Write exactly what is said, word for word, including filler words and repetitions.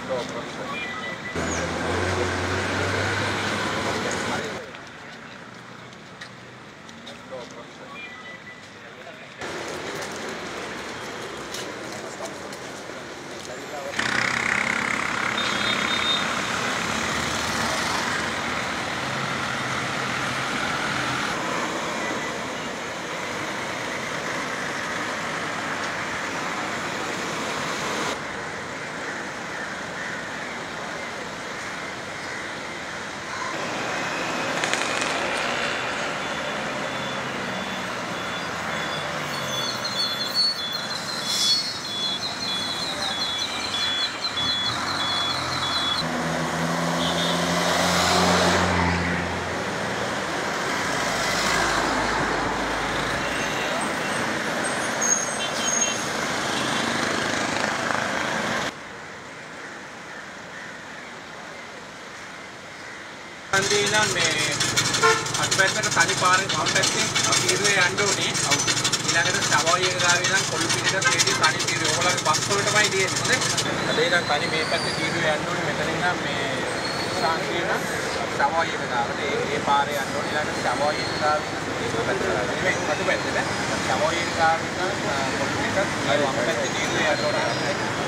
Andina me adventure tani paare contacting තීරුවේ යන්න ඕනේ. ඊළඟට සවෝය එක ගාවේ ඉඳන් කොළු පිටිට තේටි තනි තීරුව. ඔයගොල්ලන්ගේ බස් වලටමයි තියෙන්නේ. හොඳයි. අද ඉඳන් තනි මේ පැත්තේ තීරුවේ යන්න ඕනේ. මෙතන ඉඳන් මේ සාංකේන සවෝය එක ගාවට ඒ ඒ පාරේ යන්න ඕනේ. ඊළඟට සවෝය එක ගාවේ තීරුව පැත්තට නෙමෙයි අතු පැත්තට. සවෝය එක ගාවේ ඉඳන් කොළු පිටිට ඒ වම් පැත්තේ තීරුවේ යන්න ඕනේ.